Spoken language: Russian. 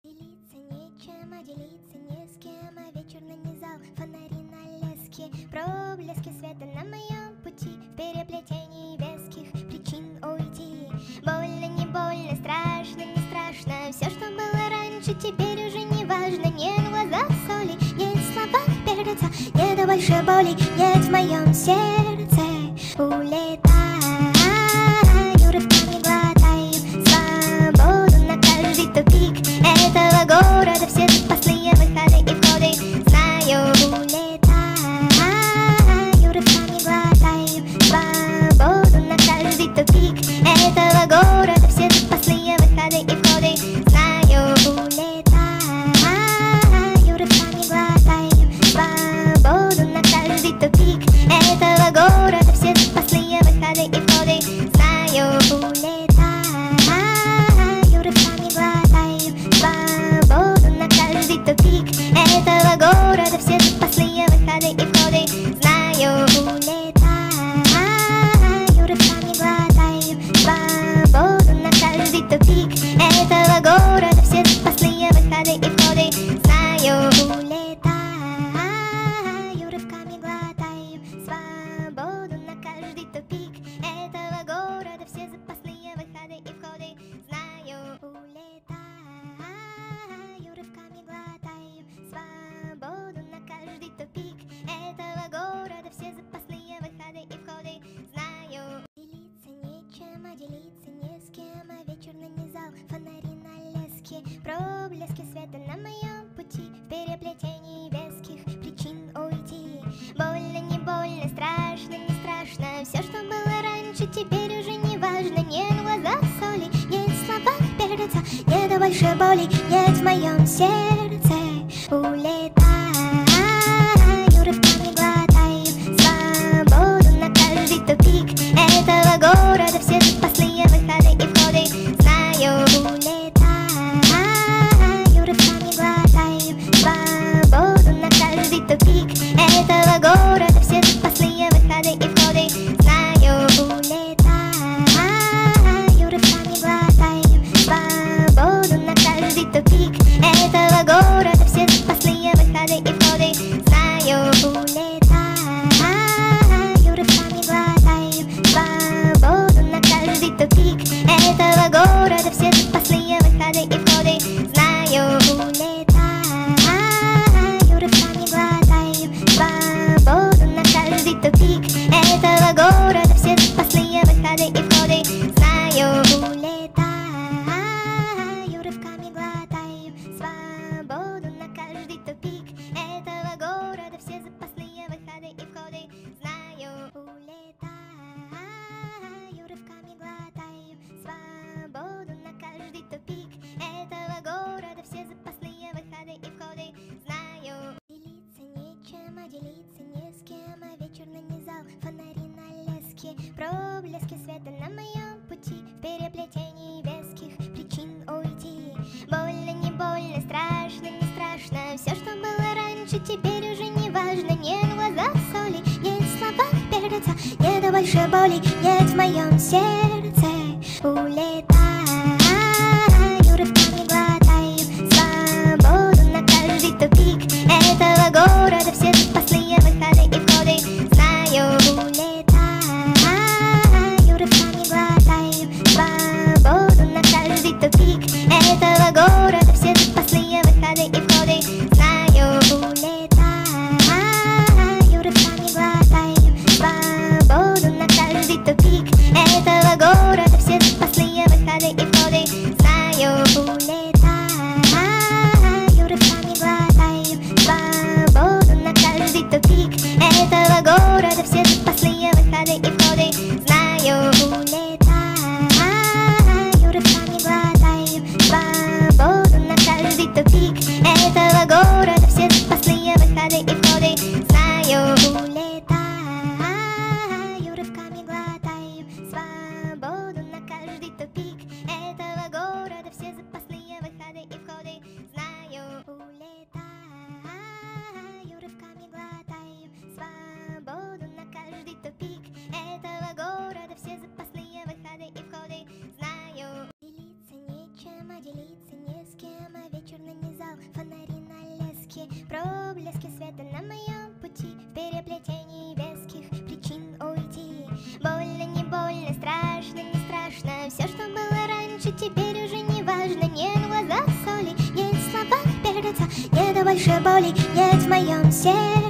Делиться нечем, а делиться не с кем, а вечер нанизал фонари на леске. Проблески света на моем пути, в переплетении веских причин уйти. Больно, не больно, страшно, не страшно. Все, что было раньше, теперь уже не важно. Нет в глазах соли, нет в словах перца, нет больше боли, нет в моем сердце. Улетаю, рывками глотаю свободу на каждый тупик этого города. Все запасные выходы и входы знаю. Улетаю, рывками глотаю свободу на каждый тупик этого города. Все запасные выходы и входы знаю. Улетаю, рывками глотаю свободу на каждый тупик этого города. Все запасные выходы и входы знаю. Улетаю, рывками глотаю свободу на каждый тупик этого города. Все запасные выходы и входы знаю. Улетаю, рывками глотаю свободу на каждый тупик этого города. Все запасные выходы и входы знаю. Улетаю, рывками глотаю свободу на каждый тупик этого города. Все запасные выходы и входы знаю. Улетаю, рывками глотаю свободу на каждый тупик этого города. Все запасные выходы и входы знаю. Делиться нечем, а делиться не с кем, а вечер нанизал фонари на леске. Проблески света на моем пути, в переплетении веских причин уйти. Больно, не больно, страшно, не страшно. Все, что было раньше, теперь уже не важно. Нет в глазах соли, нет в словах перца, нет больше боли, нет в моем сердце. Улетаю, рывками глотаю свободу на каждый тупик этого города. Все запасные выходы и входы знаю. Улетаю, рывками глотаю свободу на каждый тупик этого города. Все запасные выходы и входы знаю. Улетаю, рывками глотаю свободу на каждый тупик этого города. Все запасные выходы и входы знаю. Улетаю, рывками глотаю свободу на каждый тупик этого города. Все запасные выходы и входы знаю. Улетаю, рывками глотаю свободу на каждый тупик этого города. Все запасные выходы и входы знаю. Улетаю, рывками глотаю свободу на каждый тупик этого города. Все запасные выходы и входы знаю. Улетаю, рывками глотаю свободу на каждый тупик этого города. Все запасные выходы и входы знаю. Делиться нечем, а делиться не с кем, а вечер нанизал фонари на леске. Проблески света на моем пути, в переплетении веских причин уйти. Больно, не больно, страшно, не страшно. Все, что было раньше, теперь уже не важно. Нет в глазах соли, нет в словах перца, нет больше боли, нет в моем сердце. Улетаю, рывками глотаю свободу на каждый тупик этого города. Все запасные выходы и входы знаю. Улетаю, рывками глотаю свободу на каждый тупик этого города. Все запасные выходы и входы знаю. Улетаю, рывками глотаю свободу на каждый тупик этого города. блески, проблески света на моем пути, в переплетении веских причин уйти. Больно, не больно, страшно, не страшно, все, что было раньше, теперь уже не важно. Нет в глазах соли, нет в словах перца, нет больше боли, нет в моем сердце.